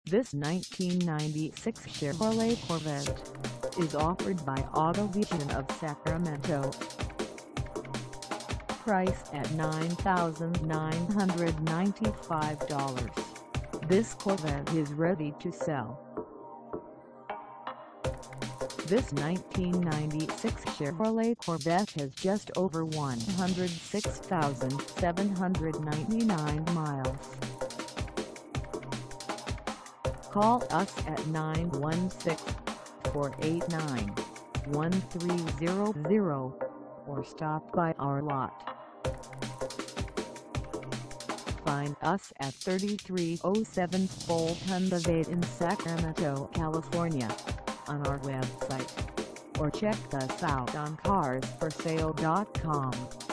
This 1996 Chevrolet Corvette is offered by Autovision of Sacramento. Priced at $9,995, this Corvette is ready to sell. This 1996 Chevrolet Corvette has just over 106,799 miles. Call us at 916-489-1300 or stop by our lot. Find us at 3307 Fulton Boulevard in Sacramento, California, on our website, or check us out on carsforsale.com.